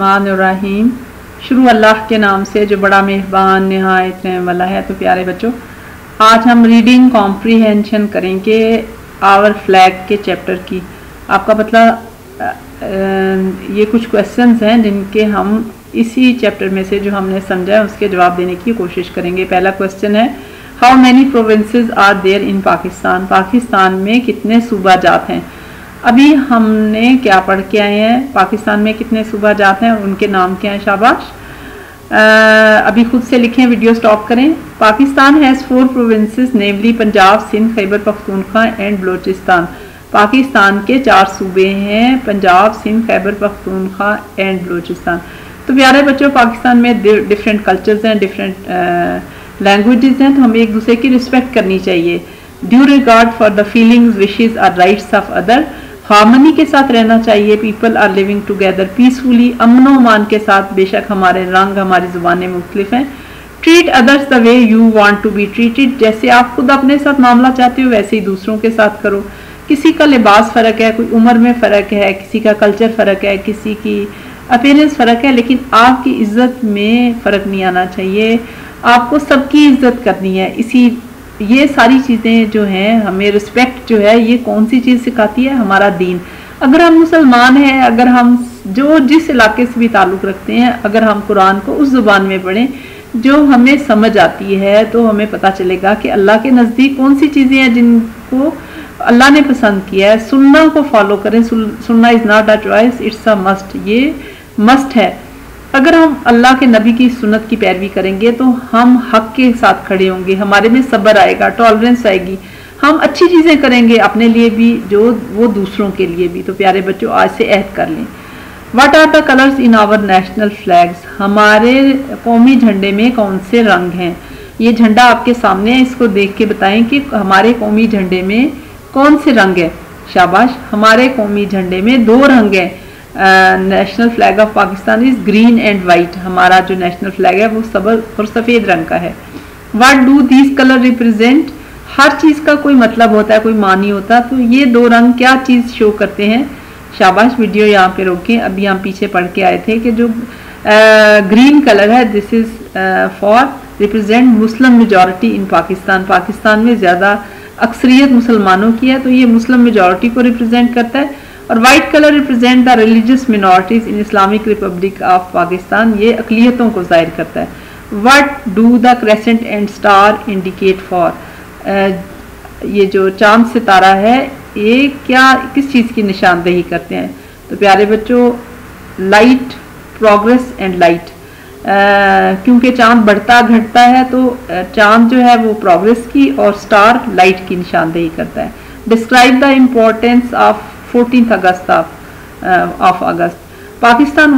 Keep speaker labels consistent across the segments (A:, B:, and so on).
A: बिस्मिल्लाहिर्रहमानिर्रहीम। शुरू अल्लाह के नाम से जो बड़ा मेहरबान निहायत रहम वाला है। तो प्यारे बच्चों, आज हम रीडिंग कॉम्प्रीहेंशन करेंगे आवर फ्लैग के चैप्टर की। आपका मतलब ये कुछ क्वेश्चंस हैं जिनके हम इसी चैप्टर में से जो हमने समझा है उसके जवाब देने की कोशिश करेंगे। पहला क्वेश्चन है, how many provinces are there in Pakistan. Pakistan में कितने सूबा जात हैं। अभी हमने क्या पढ़ के आए हैं, पाकिस्तान में कितने सूबा जात हैं और उनके नाम क्या हैं। शाबाश, अभी खुद से लिखें, वीडियो स्टॉप करें। Pakistan has 4 provinces namely Punjab, Sindh, Khyber Pakhtunkhwa and Balochistan. Pakistan के 4 सूबे हैं, पंजाब, सिंध, खैबर पख्तूनख्वा एंड बलोचिस्तान। तो प्यारे बच्चों, पाकिस्तान में डिफरेंट कल्चर्स हैं, डिफरेंट लैंग्वेजेस हैं, तो हमें एक दूसरे की रिस्पेक्ट करनी चाहिए। Due regard for the feelings, wishes और राइट्स ऑफ अदर। हार्मनी के साथ रहना चाहिए। People are living together peacefully. अमन व अमान के साथ। बेशक हमारे रंग, हमारी ज़ुबानें मुख्तलिफ हैं। Treat others the way you want to be treated. जैसे आप खुद अपने साथ मामला चाहते हो वैसे ही दूसरों के साथ करो। किसी का लिबास फ़र्क है, कोई उम्र में फ़र्क है, किसी का कल्चर फ़र्क है, किसी की अपीयरेंस फ़र्क है, लेकिन आपकी इज्जत में फ़र्क नहीं आना चाहिए। आपको सबकी इज्जत करनी है। ये सारी चीज़ें जो हैं, हमें रिस्पेक्ट जो है, ये कौन सी चीज़ सिखाती है? हमारा दीन। अगर हम मुसलमान हैं, अगर हम जिस इलाके से भी ताल्लुक़ रखते हैं, अगर हम कुरान को उस ज़ुबान में पढ़ें जो हमें समझ आती है, तो हमें पता चलेगा कि अल्लाह के नज़दीक कौन सी चीज़ें हैं जिनको अल्लाह ने पसंद किया है। सुन्ना को फॉलो करें। सुन्ना is not a choice, it's a must. ये मस्ट है। अगर हम अल्लाह के नबी की सुन्नत की पैरवी करेंगे तो हम हक के साथ खड़े होंगे, हमारे में सब्र आएगा, टॉलरेंस आएगी, हम अच्छी चीज़ें करेंगे अपने लिए भी जो वो दूसरों के लिए भी। तो प्यारे बच्चों, आज से अहद कर लें। What are the colours in our national flags. हमारे कौमी झंडे में कौन से रंग हैं। ये झंडा आपके सामने है, इसको देख के बताएं कि हमारे कौमी झंडे में कौन से रंग है। शाबाश, हमारे कौमी झंडे में 2 रंग हैं। National flag of Pakistan is green and white. हमारा जो नेशनल फ्लैग है वो सबज और सफ़ेद रंग का है। What do these colour represent. हर चीज़ का कोई मतलब होता है, कोई मानी होता है। तो ये 2 रंग क्या चीज़ शो करते हैं। शाबाश, वीडियो यहाँ पे रोकें। अभी हम पीछे पढ़ के आए थे कि जो ग्रीन कलर है, this is for represent Muslim majority in Pakistan. Pakistan में ज़्यादा अक्सरियत मुसलमानों की है, तो ये मुस्लिम मेजॉरिटी को रिप्रेजेंट करता है। और white colour represent the religious minorities in Islamic Republic of Pakistan. ये अकलियतों को जाहिर करता है। What do the crescent and star indicate for. ये जो चांद सितारा है, ये किस चीज़ की निशानदेही करते हैं। तो प्यारे बच्चों, लाइट, प्रोग्रेस एंड लाइट। क्योंकि चांद बढ़ता घटता है, तो चांद जो है वो प्रोग्रेस की और स्टार लाइट की निशानदेही करता है। Describe the importance of 14 August of August. Pakistan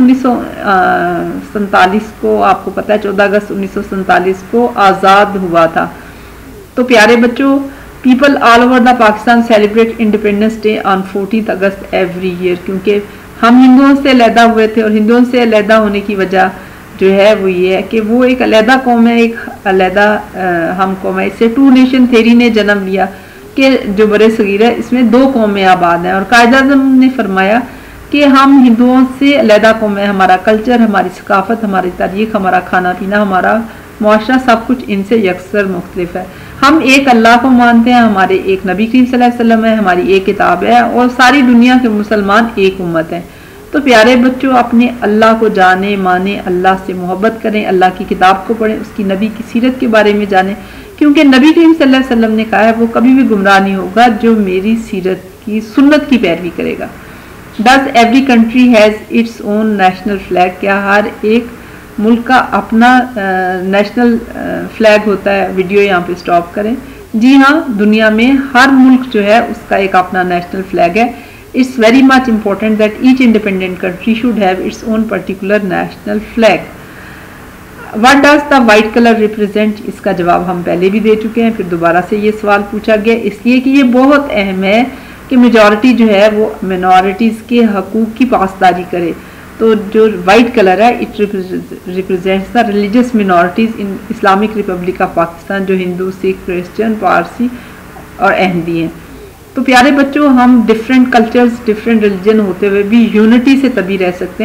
A: 1947 को, आपको पता है 14 अगस्त 1947 को आज़ाद हुआ था। तो प्यारे बच्चों, people all over the Pakistan celebrate independence day on 14 August every year. क्योंकि हम हिंदुओं से अलहदा हुए थे, और हिंदुओं से अलहदा होने की वजह जो है वो ये है कि वो एक अलहदा कौम है, एक अलहदा हम कौम है। इससे 2 नेशन थ्योरी ने जन्म लिया कि जो बड़े सगीर है इसमें 2 कौमें आबाद हैं। और कायद-ए-आज़म ने फरमाया कि हम हिंदुओं से अलहदा कौम है। हमारा कल्चर, हमारी सकाफत, हमारी तारीख, हमारा खाना पीना, हमारा मुआशरा, सब कुछ इनसे यकसर मुख्तलिफ है। हम एक अल्लाह को मानते हैं, हमारे एक नबी करीम सल्लल्लाहु अलैहि वसल्लम है, हमारी एक किताब है, और सारी दुनिया के मुसलमान एक उम्मत हैं। तो प्यारे बच्चों, अपने अल्लाह को जाने माने, अल्लाह से मोहब्बत करें, अल्लाह की किताब को पढ़ें, उसकी नबी की सीरत के बारे में जानें। क्योंकि नबी करीम सल्लल्लाहु अलैहि वसल्लम ने कहा है, वो कभी भी गुमराह नहीं होगा जो मेरी सीरत की सुन्नत की पैरवी करेगा। Does every country has its own national flag. क्या हर एक मुल्क का अपना नेशनल फ्लैग होता है। वीडियो यहाँ पे स्टॉप करें। जी हाँ, दुनिया में हर मुल्क जो है उसका एक अपना नेशनल फ्लैग है। It's very much important that each independent country should have its own particular national flag. What does the white colour represent. इसका जवाब हम पहले भी दे चुके हैं, फिर दोबारा से ये सवाल पूछा गया, इसलिए कि ये बहुत अहम है कि मेजॉरिटी जो है वो मिनॉरिटीज़ के हकूक़ की पासदारी करे। तो जो वाइट कलर है, it represents the religious minorities in Islamic Republic of Pakistan, जो हिंदू, सिख, क्रिश्चियन, पारसी और अहमदी हैं। तो प्यारे बच्चों, हम डिफरेंट कल्चर्स, डिफरेंट रिलीजन होते हुए भी यूनिटी से तभी रह सकते हैं।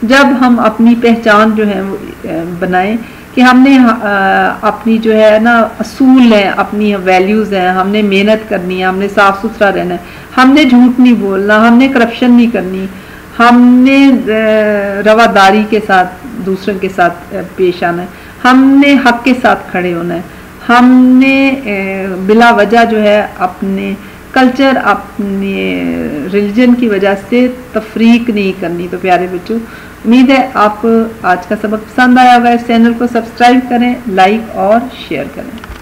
A: جب ہم اپنی پہچان جو ہے وہ بنائیں کہ ہم نے اپنی جو ہے نا اصول ہیں، اپنی ویلیوز ہیں، ہم نے محنت کرنی ہے، ہم نے صاف ستھرا رہنا ہے، ہم نے جھوٹ نہیں بولنا، ہم نے کرپشن نہیں کرنی، ہم نے رواداری کے ساتھ دوسروں کے ساتھ پیش آنا ہے، ہم نے حق کے ساتھ کھڑے ہونا ہے، ہم نے بلا وجہ جو ہے اپنے کلچر اپنے ریلیجن کی وجہ سے تفریق نہیں کرنی۔ تو پیارے بچوں، امید ہے آپ کو آج کا سبق پسند آیا ہوگا۔ اس چینل کو سبسکرائب کریں، لائک اور شیئر کریں۔